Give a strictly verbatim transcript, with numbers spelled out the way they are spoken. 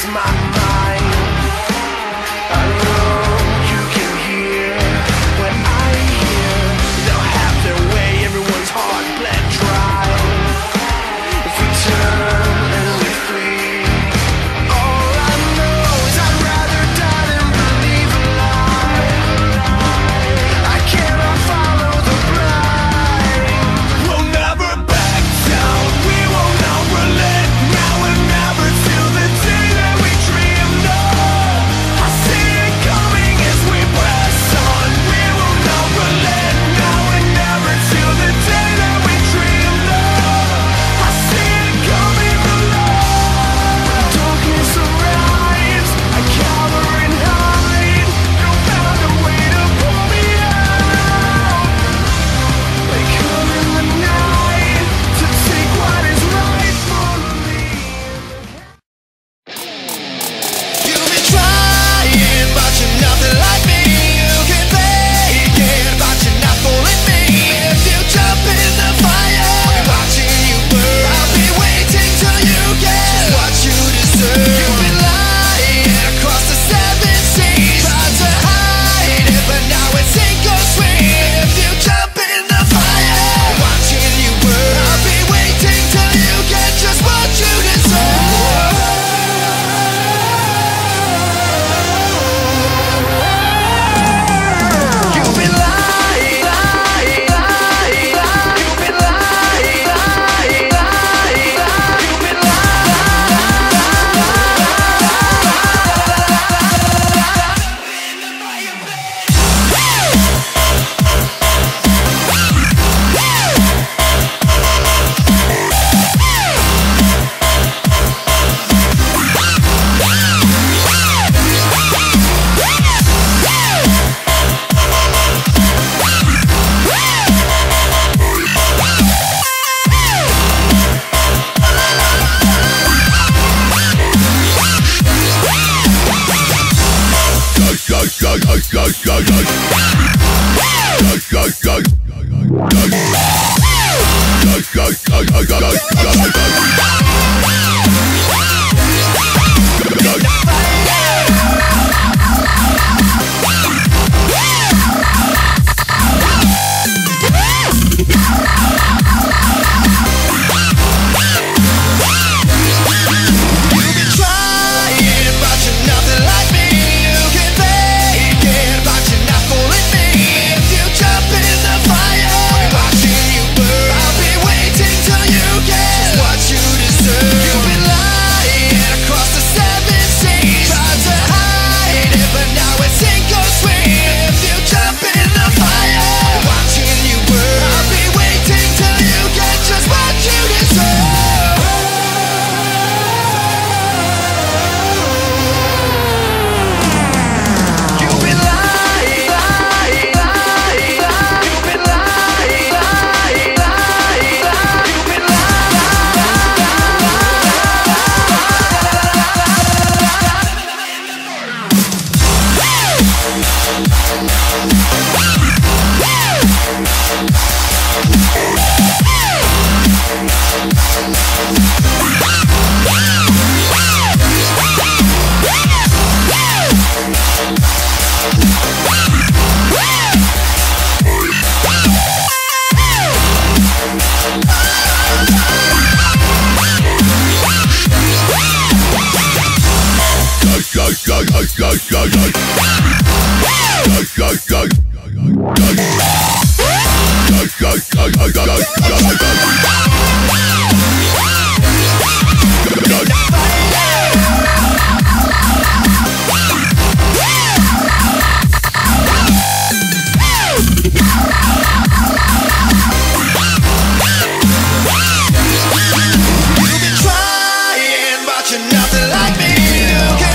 my mind. I know you can hear what I hear. They'll have their way, everyone's heart bled dry. If we turn and we flee, all I know is I'd rather die than believe a lie. I cannot follow the blind. We'll never back down, we will not relent. Now and never till the day that we dreamed of. I see it coming as we press on. We will not relent. Now and never till the day that we dreamed of. I see it coming alive. When darkness arrives, I cower and hide. You found a way to pull me out. They come in the night to take what is rightfully. You've been trying, but you're nothing like me. You can fake it, but you're not fooling me. If you jump in the fire, I'll be watching you burn. I'll be waiting till you get what you deserve. You've been lying across the seven seas, tried to hide it, but now it's sink or swim. If you jump in the fire, I'll be watching you burn. I'll be waiting till you get just what you deserve. You've been lying, lying, lying, lying. You've been lying, lying, lying, lying. You've been trying, but you're nothing like me. You can fake it, but you're not fooling me. If you jump in the fire, I'll be watching you burn. I'll be waiting till you get what you deserve. You've been lying across the seven seas, tried to hide it, but now it's sink or swim. If you jump in the fire, I'll be watching you burn. I'll be waiting till you get just what you deserve. You've been lying, lying, lying, lying. You've been lying, lying, lying, lying. You've been You've been trying, but you're nothing like me. You can